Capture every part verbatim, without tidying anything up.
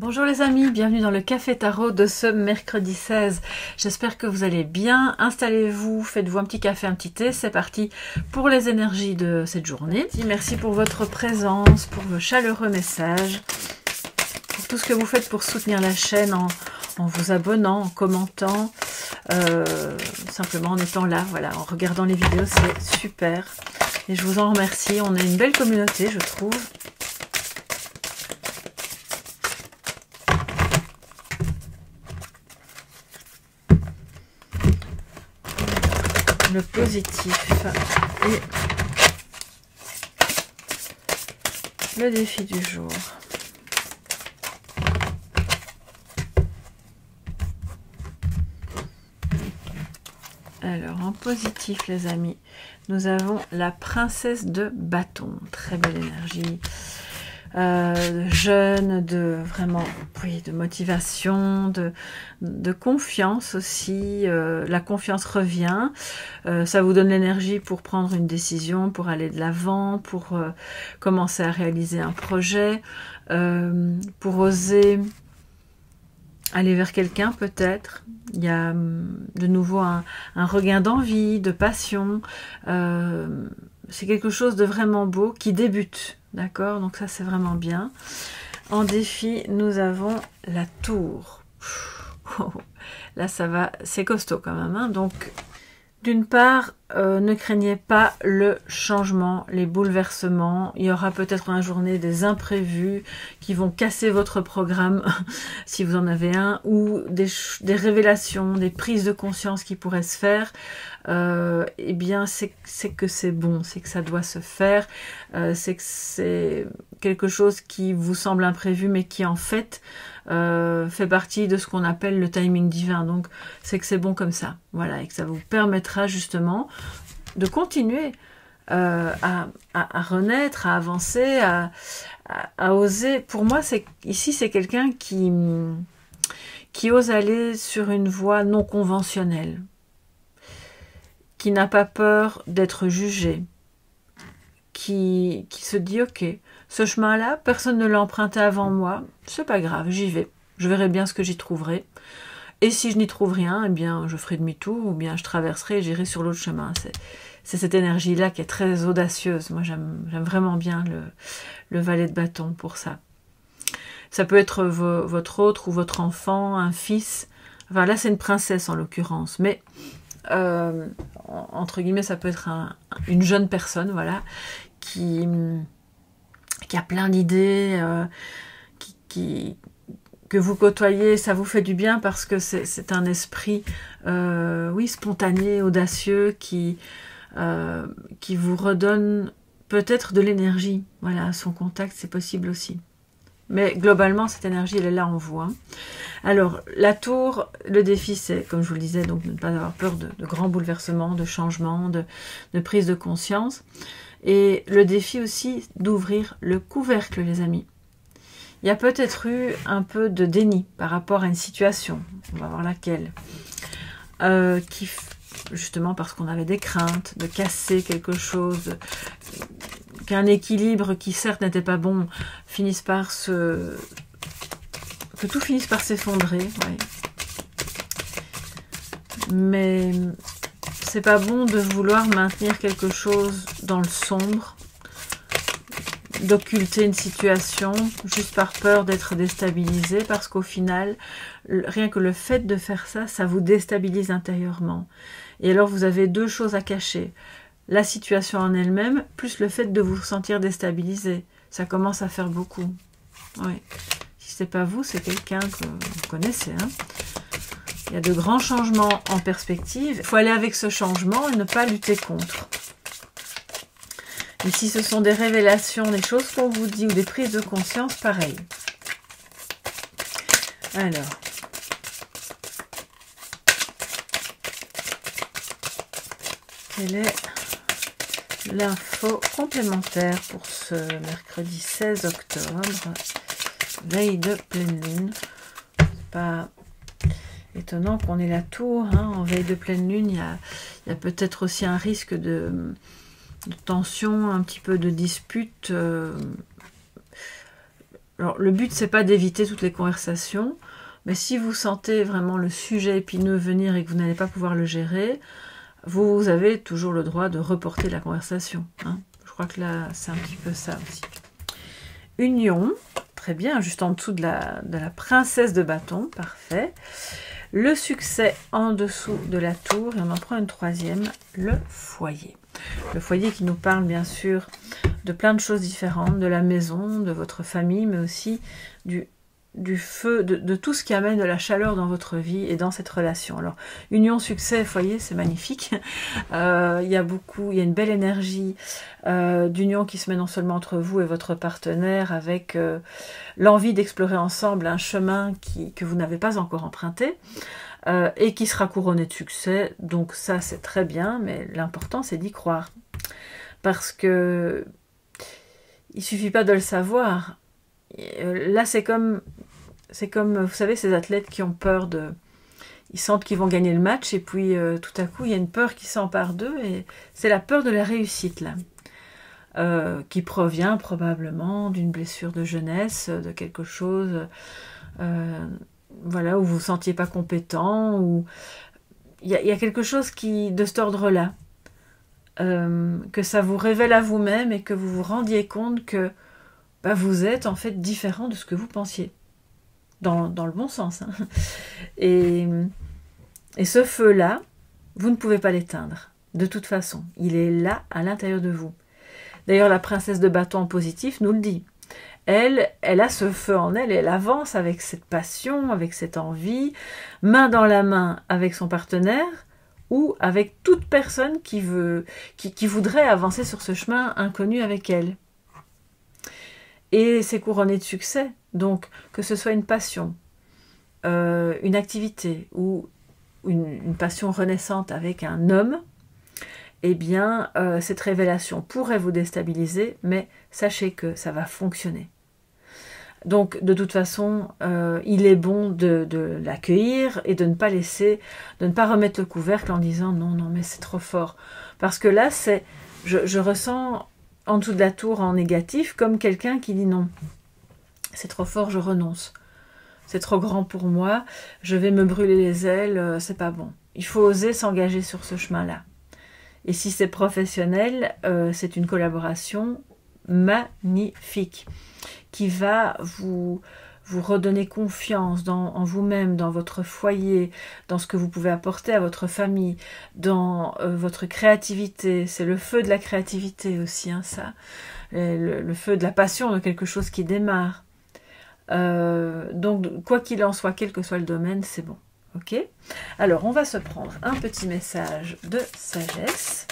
Bonjour les amis, bienvenue dans le Café Tarot de ce mercredi seize. J'espère que vous allez bien. Installez-vous, faites-vous un petit café, un petit thé. C'est parti pour les énergies de cette journée. Merci pour votre présence, pour vos chaleureux messages, pour tout ce que vous faites pour soutenir la chaîne en, en vous abonnant, en commentant, euh, simplement en étant là, voilà, en regardant les vidéos, c'est super. Et je vous en remercie. On est une belle communauté, je trouve. Le positif et le défi du jour. Alors en positif les amis, nous avons la princesse de bâton, très belle énergie. Euh, jeune, de vraiment, oui, de motivation, de, de confiance aussi. Euh, la confiance revient. Euh, ça vous donne l'énergie pour prendre une décision, pour aller de l'avant, pour euh, commencer à réaliser un projet, euh, pour oser aller vers quelqu'un peut-être. Il y a de nouveau un, un regain d'envie, de passion. Euh, c'est quelque chose de vraiment beau qui débute. D'accord, donc ça c'est vraiment bien. En défi, nous avons la tour. Là ça va, c'est costaud quand même. Hein. Donc, d'une part, euh, ne craignez pas le changement, les bouleversements. Il y aura peut-être dans la journée des imprévus qui vont casser votre programme, si vous en avez un, ou des, des révélations, des prises de conscience qui pourraient se faire. Euh, eh bien, c'est que c'est bon, c'est que ça doit se faire. Euh, c'est que c'est quelque chose qui vous semble imprévu, mais qui en fait euh, fait partie de ce qu'on appelle le timing divin. Donc, c'est que c'est bon comme ça. Voilà, et que ça vous permettra justement de continuer euh, à, à, à renaître, à avancer, à, à, à oser. Pour moi, c'est ici, c'est quelqu'un qui, qui ose aller sur une voie non conventionnelle, qui n'a pas peur d'être jugé, qui, qui se dit « Ok, ce chemin-là, personne ne l'a emprunté avant moi, c'est pas grave, j'y vais. Je verrai bien ce que j'y trouverai. Et si je n'y trouve rien, eh bien, je ferai demi-tour ou bien je traverserai et j'irai sur l'autre chemin. » C'est cette énergie-là qui est très audacieuse. Moi, j'aime vraiment bien le, le valet de bâton pour ça. Ça peut être vo, votre autre ou votre enfant, un fils. Enfin, là, c'est une princesse en l'occurrence. Mais, euh, entre guillemets, ça peut être un, une jeune personne, voilà, qui, qui a plein d'idées, euh, qui... qui que vous côtoyez, ça vous fait du bien parce que c'est un esprit, euh, oui, spontané, audacieux, qui, euh, qui vous redonne peut-être de l'énergie. Voilà, à son contact, c'est possible aussi. Mais globalement, cette énergie, elle est là en vous. Hein. Alors, la tour, le défi, c'est, comme je vous le disais, donc de ne pas avoir peur de, de grands bouleversements, de changements, de, de prise de conscience. Et le défi aussi d'ouvrir le couvercle, les amis. Il y a peut-être eu un peu de déni par rapport à une situation, on va voir laquelle, euh, qui, justement parce qu'on avait des craintes de casser quelque chose, qu'un équilibre qui certes n'était pas bon, finisse par se... que tout finisse par s'effondrer, ouais. Mais c'est pas bon de vouloir maintenir quelque chose dans le sombre, d'occulter une situation juste par peur d'être déstabilisé, parce qu'au final, rien que le fait de faire ça, ça vous déstabilise intérieurement. Et alors vous avez deux choses à cacher. La situation en elle-même, plus le fait de vous sentir déstabilisé. Ça commence à faire beaucoup. Oui. Si c'est pas vous, c'est quelqu'un que vous connaissez. Hein. Il y a de grands changements en perspective. Il faut aller avec ce changement et ne pas lutter contre. Et si ce sont des révélations, des choses qu'on vous dit ou des prises de conscience, pareil. Alors. Quelle est l'info complémentaire pour ce mercredi seize octobre, veille de pleine lune? C'est pas étonnant qu'on ait la tour, hein, en veille de pleine lune. Il y a, il y a peut-être aussi un risque de... de tension, un petit peu de dispute, euh, Alors, le but, c'est pas d'éviter toutes les conversations, mais si vous sentez vraiment le sujet épineux venir et que vous n'allez pas pouvoir le gérer, vous avez toujours le droit de reporter la conversation. Hein. Je crois que là, c'est un petit peu ça aussi. Union, très bien, juste en dessous de la, de la princesse de bâton, parfait. Le succès en dessous de la tour, et on en prend une troisième, le foyer. Le foyer qui nous parle bien sûr de plein de choses différentes, de la maison, de votre famille, mais aussi du, du feu, de, de tout ce qui amène de la chaleur dans votre vie et dans cette relation. Alors, union, succès, foyer, c'est magnifique. Euh, il y a beaucoup, il y a une belle énergie euh, d'union qui se met non seulement entre vous et votre partenaire, avec euh, l'envie d'explorer ensemble un chemin qui, que vous n'avez pas encore emprunté, euh, et qui sera couronné de succès. Donc ça, c'est très bien, mais l'important, c'est d'y croire. Parce que il suffit pas de le savoir. Là, c'est comme, c'est comme, vous savez, ces athlètes qui ont peur de... Ils sentent qu'ils vont gagner le match, et puis euh, tout à coup, il y a une peur qui s'empare d'eux, et c'est la peur de la réussite, là. Euh, qui provient probablement d'une blessure de jeunesse, de quelque chose... Euh, voilà, où vous ne vous sentiez pas compétent, ou il y, y a quelque chose qui de cet ordre-là, euh, que ça vous révèle à vous-même et que vous vous rendiez compte que bah, vous êtes en fait différent de ce que vous pensiez, dans, dans le bon sens. Hein. Et, et ce feu-là, vous ne pouvez pas l'éteindre, de toute façon. Il est là, à l'intérieur de vous. D'ailleurs, la princesse de bâton en positif nous le dit. Elle, elle a ce feu en elle, et elle avance avec cette passion, avec cette envie, main dans la main avec son partenaire, ou avec toute personne qui, veut, qui, qui voudrait avancer sur ce chemin inconnu avec elle. Et c'est couronné de succès, donc que ce soit une passion, euh, une activité, ou une, une passion renaissante avec un homme, eh bien, euh, cette révélation pourrait vous déstabiliser, mais sachez que ça va fonctionner. Donc, de toute façon, euh, il est bon de, de l'accueillir et de ne pas laisser, de ne pas remettre le couvercle en disant « non, non, mais c'est trop fort ». Parce que là, c'est, je, je ressens en dessous de la tour en négatif comme quelqu'un qui dit « non, c'est trop fort, je renonce. C'est trop grand pour moi, je vais me brûler les ailes, c'est pas bon. » Il faut oser s'engager sur ce chemin-là. Et si c'est professionnel, euh, c'est une collaboration magnifique qui va vous, vous redonner confiance dans, en vous-même, dans votre foyer, dans ce que vous pouvez apporter à votre famille, dans euh, votre créativité. C'est le feu de la créativité aussi, hein, ça. Le, le feu de la passion de quelque chose qui démarre. Euh, donc, quoi qu'il en soit, quel que soit le domaine, c'est bon. Ok, alors on va se prendre un petit message de sagesse.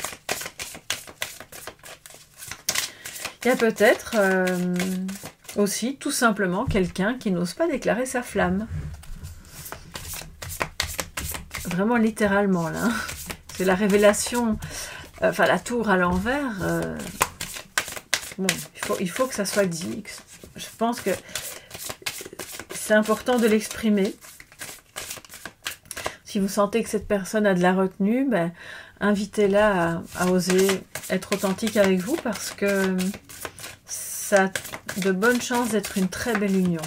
Il y a peut-être euh, aussi tout simplement quelqu'un qui n'ose pas déclarer sa flamme. Vraiment littéralement là. C'est la révélation, euh, enfin la tour à l'envers. Euh, bon, il faut, il faut que ça soit dit. Je pense que c'est important de l'exprimer. Si vous sentez que cette personne a de la retenue, ben, invitez-la à, à oser être authentique avec vous, parce que ça a de bonnes chances d'être une très belle union.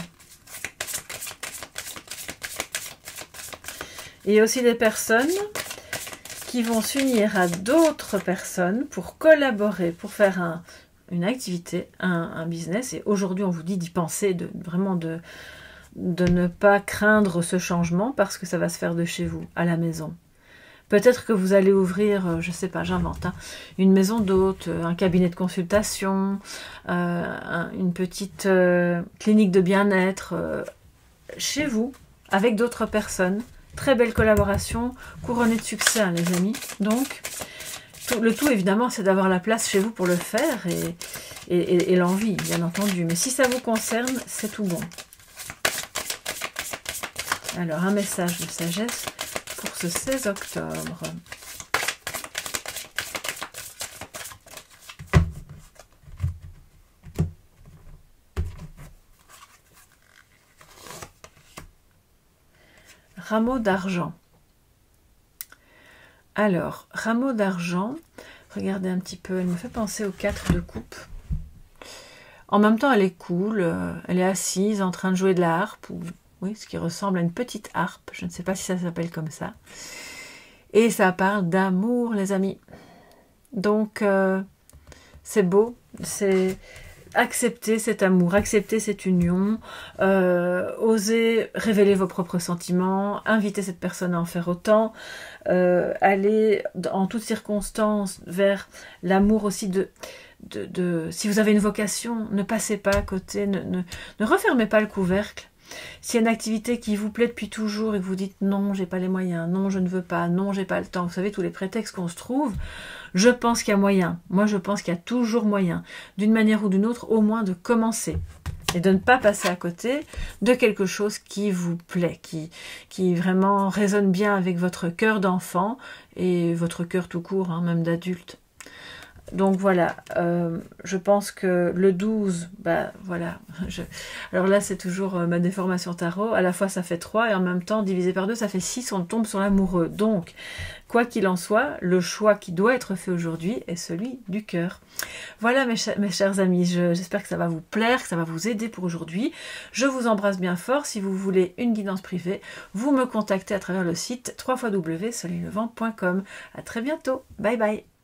Il y a aussi des personnes qui vont s'unir à d'autres personnes pour collaborer, pour faire un, une activité, un, un business. Et aujourd'hui, on vous dit d'y penser, de, vraiment de... de ne pas craindre ce changement, parce que ça va se faire de chez vous, à la maison. Peut-être que vous allez ouvrir, je sais pas, j'invente, hein, une maison d'hôte, un cabinet de consultation, euh, un, une petite euh, clinique de bien-être, euh, chez vous, avec d'autres personnes. Très belle collaboration, couronnée de succès, hein, les amis. Donc, tout, le tout, évidemment, c'est d'avoir la place chez vous pour le faire, et, et, et, et l'envie, bien entendu. Mais si ça vous concerne, c'est tout bon. Alors, un message de sagesse pour ce seize octobre. Rameau d'argent. Alors, rameau d'argent, regardez un petit peu, elle me fait penser aux quatre de coupe. En même temps, elle est cool, euh, elle est assise en train de jouer de la harpe, ou, oui, ce qui ressemble à une petite harpe, je ne sais pas si ça s'appelle comme ça. Et ça parle d'amour, les amis. Donc, euh, c'est beau, c'est accepter cet amour, accepter cette union, euh, oser révéler vos propres sentiments, inviter cette personne à en faire autant, euh, aller en toutes circonstances vers l'amour aussi de, de, de... Si vous avez une vocation, ne passez pas à côté, ne, ne, ne refermez pas le couvercle. S'il y a une activité qui vous plaît depuis toujours et que vous dites non, j'ai pas les moyens, non, je ne veux pas, non, j'ai pas le temps, vous savez, tous les prétextes qu'on se trouve, je pense qu'il y a moyen. Moi, je pense qu'il y a toujours moyen, d'une manière ou d'une autre, au moins de commencer. Et de ne pas passer à côté de quelque chose qui vous plaît, qui, qui vraiment résonne bien avec votre cœur d'enfant et votre cœur tout court, hein, même d'adulte. Donc voilà, euh, je pense que le douze, bah voilà, je... alors là c'est toujours euh, ma déformation tarot, à la fois ça fait trois et en même temps divisé par deux ça fait six, on tombe sur l'amoureux. Donc, quoi qu'il en soit, le choix qui doit être fait aujourd'hui est celui du cœur. Voilà mes, ch mes chers amis, j'espère que ça va vous plaire, que ça va vous aider pour aujourd'hui. Je vous embrasse bien fort, si vous voulez une guidance privée, vous me contactez à travers le site w w w point soleil levant point com. À très bientôt, bye bye.